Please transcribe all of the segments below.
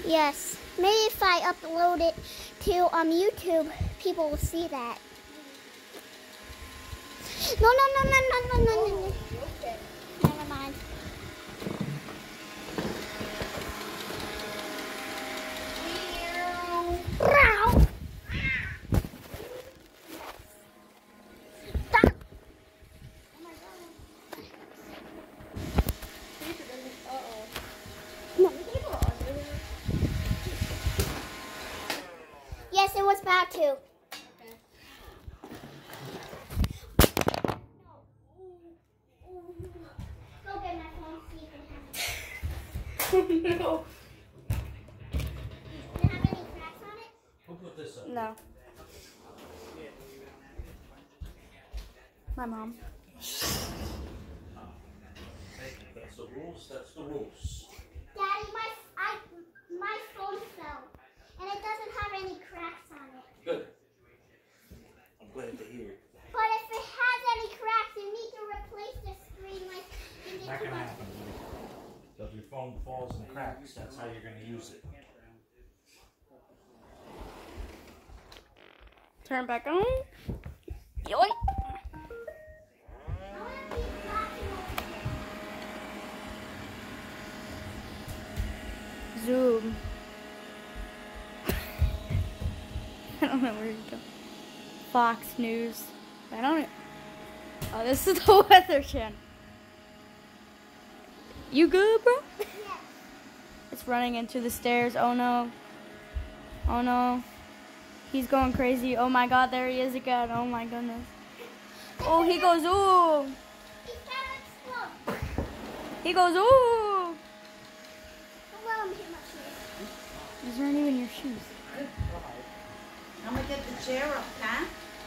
Yes. Maybe if I upload it to YouTube, people will see that. No. Okay. Never mind. Stop. No. Yes, it was about to. Go get my phone, see if it has. No. Does it have any cracks on it? Who put this up? No. My mom. That's the rules. That's the rules. Daddy, my phone fell, and it doesn't have any cracks on it. Good. I'm glad to hear. But if it has any cracks, you need to replace the screen like you did Not to gonna my. happen. So if your phone falls and cracks, that's how you're gonna use it. Turn back on. Yoink. I wanna be watching Zoom. I don't know where to go. Fox News. I don't. Oh, this is the Weather Channel. You good, bro? Yes. It's running into the stairs. Oh no. Oh no. He's going crazy. Oh my god, there he is again. Oh my goodness. Oh, he goes, ooh. He's gonna explode. He goes, ooh. Don't let him hit my shoes. These aren't even your shoes. Good boy. I'm gonna get the chair up, huh?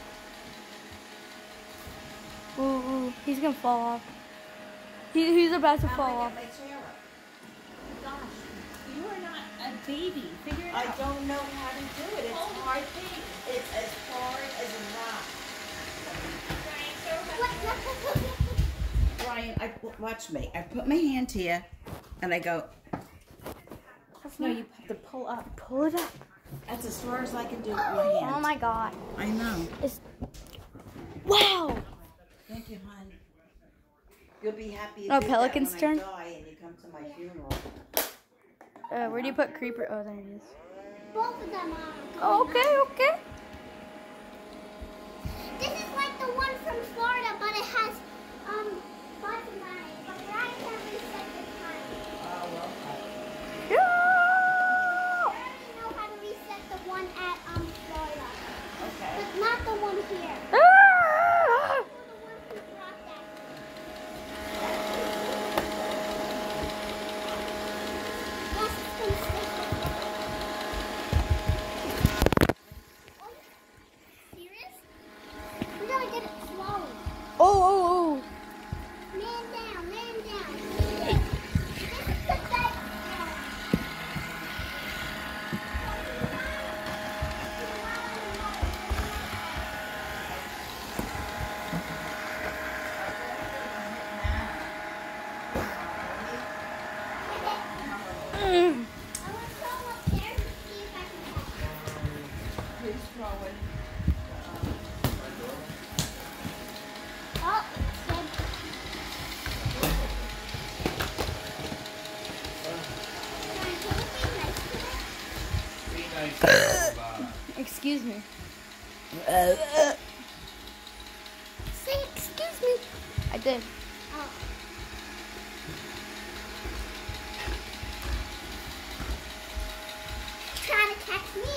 Ooh, ooh. He's gonna fall off. He's about to I'm fall gonna off. get my chair up. Gosh, you are not a baby. Figure it I out. don't know how to do it. It's hard. It's as hard as a rock. Brian, watch me. I put my hand here, and I go. No, you have to pull up. Pull it up. That's as far as I can do with my hand. Oh my god. I know. Wow. Thank you, hon. You'll be happy. Oh, Pelican's turn? When I die and you come to my funeral. Where do you put Creeper? Oh, there he is. Both of them are. Oh, okay, okay. This is like the one from Florida, but it has buttons on it. But I can't reset the time. Oh, well. I already know how to reset the one at Florida, Okay. but not the one here. Ah! The one who brought that. Yes, it's been stable. Oh, serious? We gotta get it slowly. Oh, oh, Man down, man down. This is the best. oh. I want to throw up there and see if I can catch Please throw it. it. Oh, it's dead. Brian, can you be nice to it? Be nice. Excuse me. Say excuse me. I did. Oh. Trying to catch me.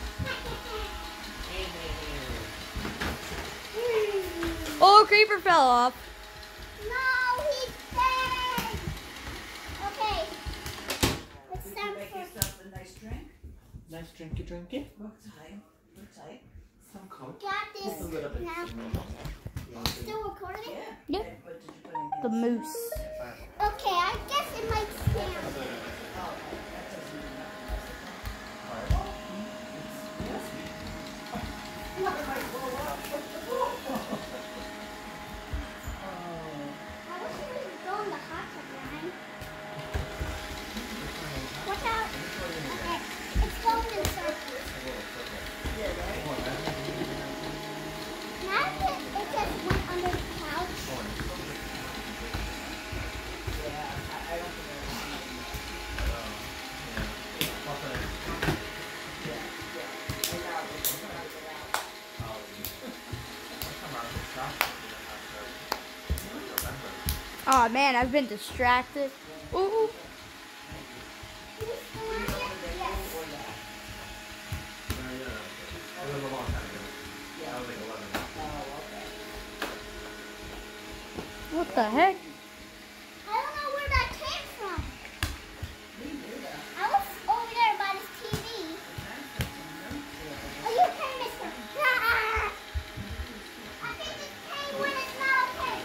Oh, Creeper fell off. No, he's dead. Okay. It's Did time you make for. yourself a nice drink? Nice drinky drinky. Look tight. Look tight. Some coke. Got this A little bit. now. Still recording it? Yep. Okay, but did you put anything The else? moose. Okay, I guess it might stand. Oh, that doesn't mean nothing. What am I blow up? I wish it would go in the hot tub, Ryan. Watch out. Okay. Oh man, I've been distracted. Ooh. You still in here? Yes. It was a long time ago. I was like 11. What the heck? I don't know where that came from. I was over there by this TV. Are you okay, mister? I think this penguin is not okay.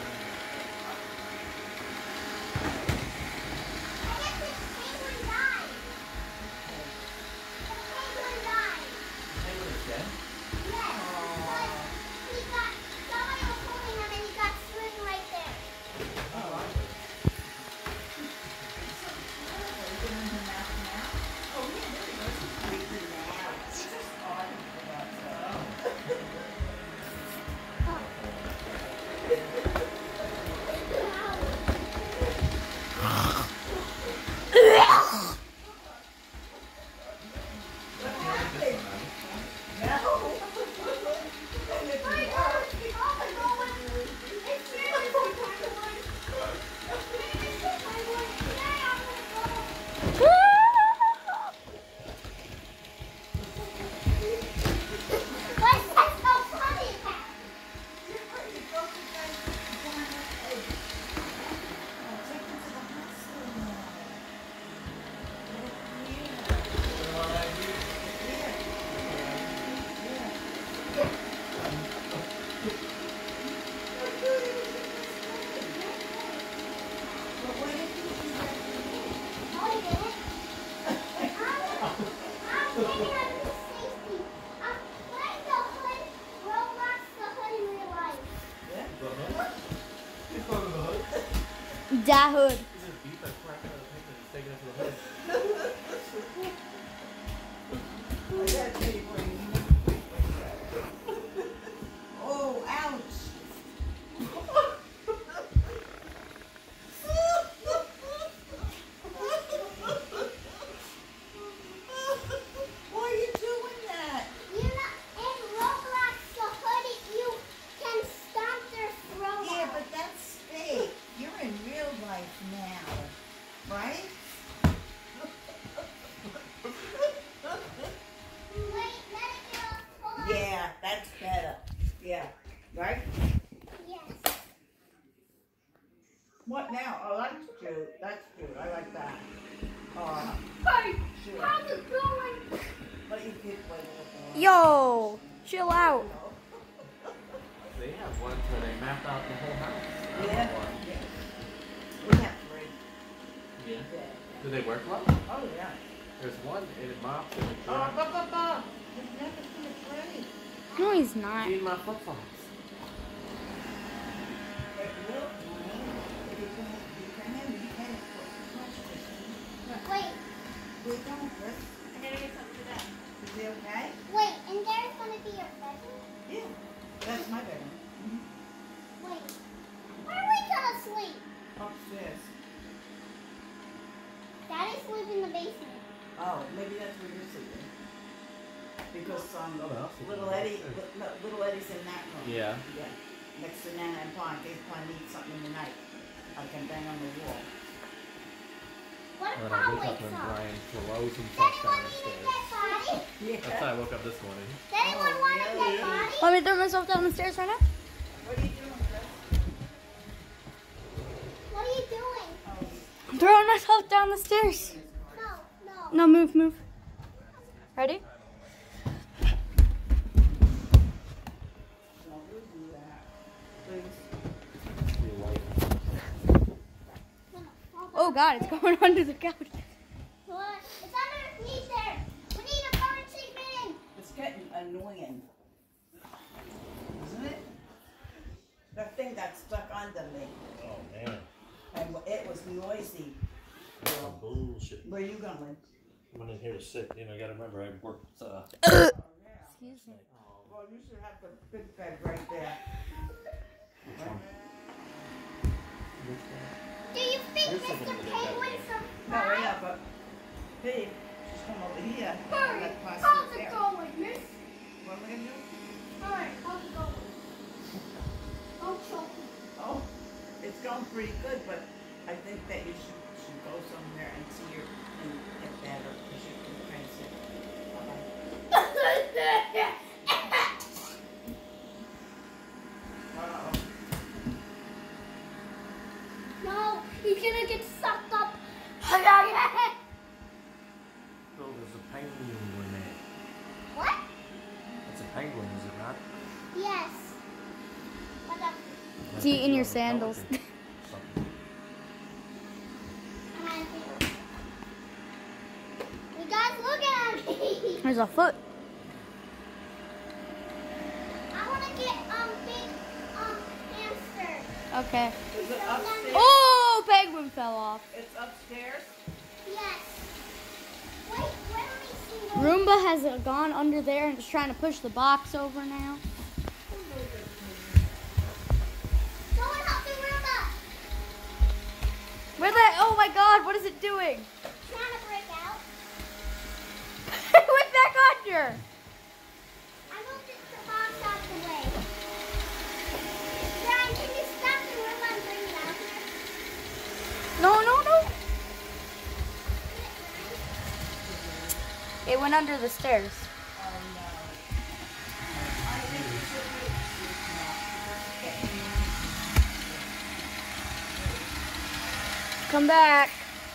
I guess this penguin died. The penguin died. Penguin is dead? Yes, because he got, somebody was holding him and he got string right there. Da hood. Oh, ouch. Why are you doing that? You know, in Roblox, the hoodie, you can stomp their throat Yeah, out. but that's fake. You're in real life now, right? Wait, let it go. Hold on. Yeah, that's better. Yeah, right? Yes. What now? Oh, that's cute. That's cute. I like that. Hey, Sure. how's it going? Let you keep playing with it. Yo, chill out. They have ones where they map out the whole house. I Yeah. want one. Yeah. We have three. Yeah. Yeah. Do they work well? Oh, yeah. There's one in mops in the Oh, truck. You've never seen a three. No, he's not. In my flip flops. It will, honey. If you come in, you can ask questions. Wait, We don't, Chris. I gotta get something for that. Is he okay? wait, and there's gonna be a bedroom? Yeah. That's my bedroom. Wait, where are we gonna sleep? Upstairs. Daddy sleep in the basement. Oh, maybe that's where you're sleeping. Because little Eddie's in that room. Yeah. Yeah. Next to Nana and Pa, in case Pa needs something in the night. I can bang on the wall. What if When Pa I wake up wakes and up? Brian throws Does himself anyone need a downstairs. dead body? That's how I woke up this morning. Does anyone want a really? dead body? Want me to throw myself down the stairs right now? What are you doing, Chris? What are you doing? I'm throwing myself down the stairs. No. No, move. Ready? Don't do that. Please. Oh God, it's going under the couch. What? It's underneath there. We need a bird sleeping. It's getting annoying. Isn't it? That thing got stuck under me. Oh man. And it was noisy. That's some bullshit. Where you going? I'm in here to sit. You know, you gotta remember I worked. Excuse me. Well, you should have the big bed right there. Do you think Here's Mr. something to Penguin do. No, survived? yeah, but hey, just come over here. Hurry, Let Pa how's sit it there. going, miss? What am I gonna do? Alright, how's it going? Don't choke me. Oh, It's going pretty good, but I think that you should go somewhere and see your and get better because you can transit. Uh-oh. No, he's gonna get sucked up. Phil, there's a penguin there. What? That's a penguin, is it not? Yes. What up? It's eating your sandals. Something. You guys, look at me. There's a foot. I want to get big hamster. Okay. Is it upstairs? Oh, penguin fell off. It's upstairs? Yes. Wait, where do we see Roomba has gone under there and is trying to push the box over now. Someone help me, Roomba. Where the? Oh my God! What is it doing? Trying to break out. It went back under. I moved the box out the way. Brian, can you stop the Roomba and bring it out here? No, no, no. Get it, It went under the stairs. Oh no. I think you should wait. Come back.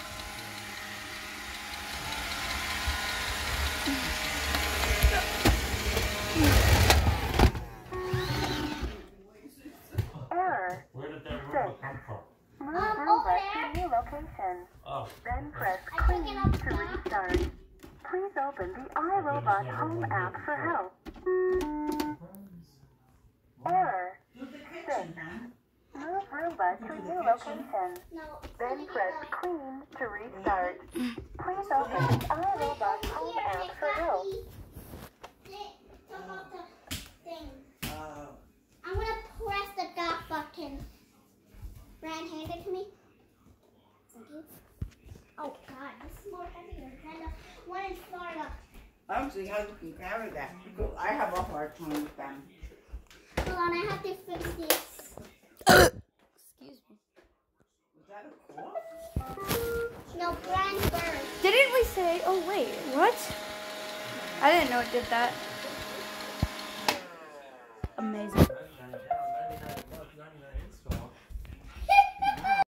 Error. Where did that Roomba come from? Move over Roomba there. to new location. Oh. Then press I took clean it up to top. restart. Please open the iRobot Home app for help. Error. Do the kitchen, huh? Move Roomba to new location. No. Then press clean to restart. Please open the iRobot Home app for help. Talk about the thing. Oh. I'm gonna press the dock button. Brian, hand it to me. Thank you. Oh God, this is more heavier than the one in Florida. I don't see how you can carry that. Because I have a hard time with them. Hold on, I have to fix this. Excuse me. Was that a cough? No, Brian's bird. Didn't we say? Oh wait, what? I didn't know it did that.